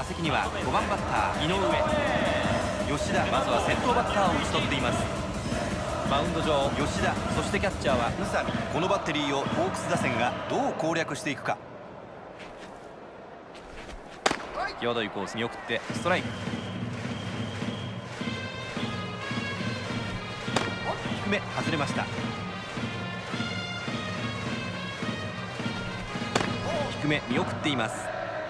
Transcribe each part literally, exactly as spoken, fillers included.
席にはごばんバッター井上。吉田、まずは先頭バッターを打ち取っています。マウンド上吉田、そしてキャッチャーは宇佐美。このバッテリーをホークス打線がどう攻略していくか。際どいコースに送ってストライク。低め外れました。低め見送っています。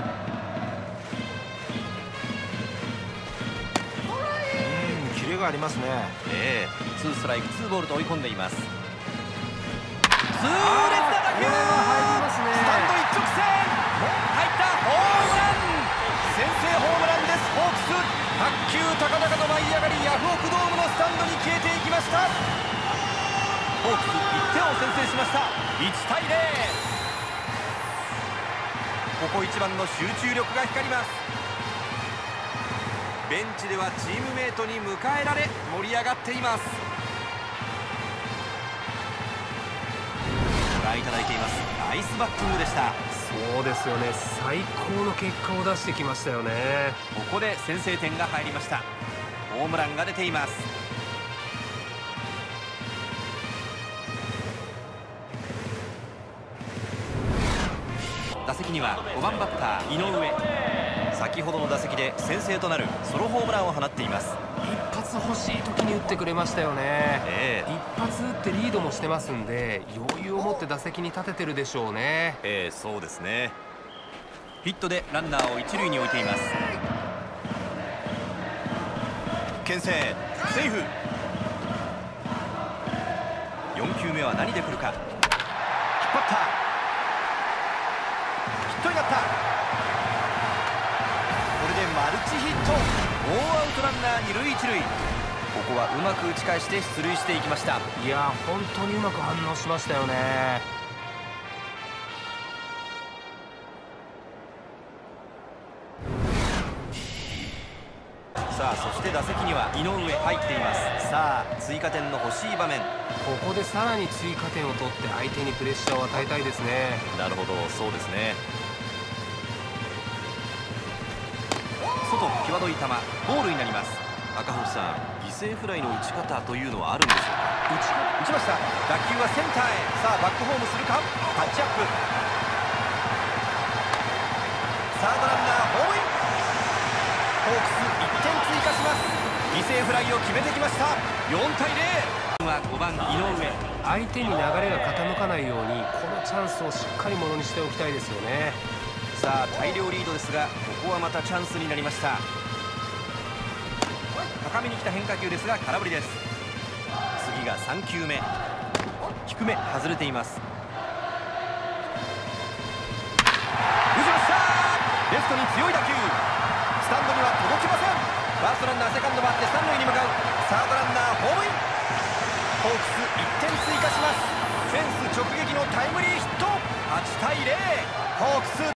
キレがありますね。 ええ、ツーストライクツーボールと追い込んでいます。痛烈な打球、スタンド一直線入った。ホームラン、先制ホームランです。ホークス、卓球高々と舞い上がりヤフオクドームのスタンドに消えていきました。ホークスいってんを先制しました。いちたいゼロ。ここ一番の集中力が光ります。ベンチではチームメートに迎えられ盛り上がっています。ご覧いただいています。ナイスバッティングでした。 そうですよね、最高の結果を出してきましたよね。 ここで先制点が入りました。ホームランが出ています。打席にはごばんバッター井上。先ほどの打席で先制となるソロホームランを放っています。 一発欲しい時に打ってくれましたよね。 ええ、 一発打ってリードもしてますんで、余裕を持って打席に立ててるでしょうね。 ええ、そうですね。ヒットでランナーを一塁に置いています。牽制セーフ。よんきゅうめは何で来るか。引っ張った、ヒットになった。これでマルチヒット。ノーアウトランナー二塁一塁。ここはうまく打ち返して出塁していきました。 いやー、本当にうまく反応しましたよね。 さあ、そして打席には井上入っています。さあ、追加点の欲しい場面。 ここでさらに追加点を取って相手にプレッシャーを与えたいですね。 なるほど、そうですね。外際どい球、ボールになります。赤星さん、犠牲フライの打ち方というのはあるんでしょうか。打ち、打ちました。打球はセンターへ。さあ、バックホームするか。タッチアップ。サードランナーホームイン。ホークスいってん追加します。犠牲フライを決めてきました。よんたいゼロ。はごばん井上。 相手に流れが傾かないようにこのチャンスをしっかりものにしておきたいですよね。 さあ、大量リードですが、ここはまたチャンスになりました。高めに来た変化球ですが空振りです。次がさんきゅうめ。低め外れています。打ちました。レフトに強い打球、スタンドには届きません。ファーストランナーセカンド回って三塁に向かう。サードランナーホームイン。ホークスいってん追加します。フェンス直撃のタイムリーヒット。はちたいゼロ。ホークス